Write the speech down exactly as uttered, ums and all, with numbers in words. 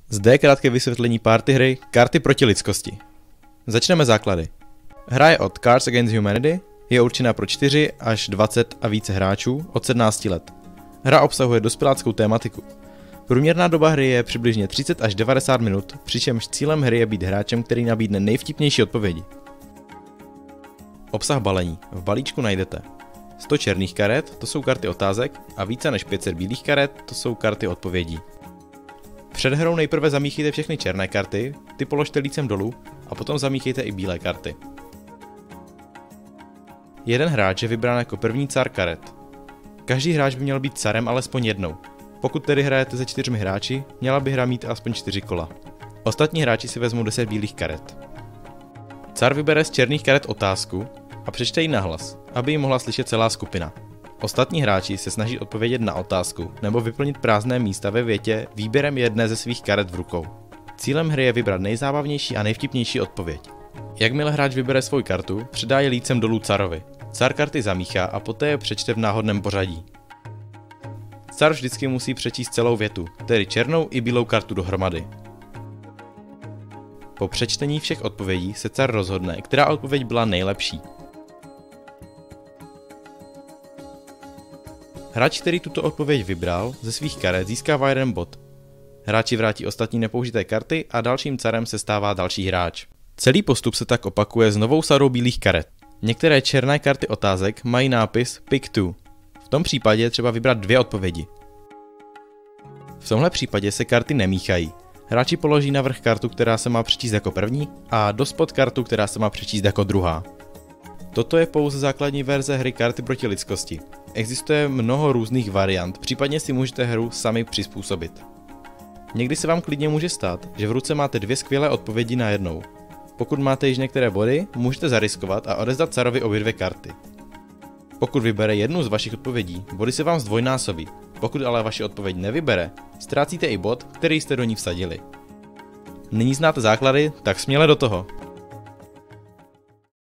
Zde je krátké vysvětlení party hry Karty proti lidskosti. Začneme základy. Hra je od Cards Against Humanity, je určená pro čtyři až dvacet a více hráčů od sedmnácti let. Hra obsahuje dospěláckou tématiku. Průměrná doba hry je přibližně třicet až devadesát minut, přičemž cílem hry je být hráčem, který nabídne nejvtipnější odpovědi. Obsah balení. V balíčku najdete sto černých karet, to jsou karty otázek, a více než pět set bílých karet, to jsou karty odpovědí. Před hrou nejprve zamíchejte všechny černé karty, ty položte lícem dolů a potom zamíchejte i bílé karty. Jeden hráč je vybrán jako první car karet. Každý hráč by měl být carem alespoň jednou. Pokud tedy hrajete se čtyřmi hráči, měla by hra mít aspoň čtyři kola. Ostatní hráči si vezmou deset bílých karet. Car vybere z černých karet otázku a přečte ji nahlas, aby ji mohla slyšet celá skupina. Ostatní hráči se snaží odpovědět na otázku nebo vyplnit prázdné místa ve větě výběrem jedné ze svých karet v rukou. Cílem hry je vybrat nejzábavnější a nejvtipnější odpověď. Jakmile hráč vybere svou kartu, předá ji lícem dolů carovi. Car karty zamíchá a poté je přečte v náhodném pořadí. Car vždycky musí přečíst celou větu, tedy černou i bílou kartu dohromady. Po přečtení všech odpovědí se car rozhodne, která odpověď byla nejlepší. Hráč, který tuto odpověď vybral, ze svých karet získává jeden bod. Hráči vrátí ostatní nepoužité karty a dalším carem se stává další hráč. Celý postup se tak opakuje s novou sadou bílých karet. Některé černé karty otázek mají nápis Pick two. V tom případě je třeba vybrat dvě odpovědi. V tomhle případě se karty nemíchají. Hráči položí navrch kartu, která se má přečíst jako první, a dospod kartu, která se má přečíst jako druhá. Toto je pouze základní verze hry Karty proti lidskosti. Existuje mnoho různých variant, případně si můžete hru sami přizpůsobit. Někdy se vám klidně může stát, že v ruce máte dvě skvělé odpovědi na jednou. Pokud máte již některé body, můžete zariskovat a odevzdat carovi obě dvě karty. Pokud vybere jednu z vašich odpovědí, body se vám zdvojnásobí. Pokud ale vaši odpověď nevybere, ztrácíte i bod, který jste do ní vsadili. Nyní znáte základy, tak směle do toho!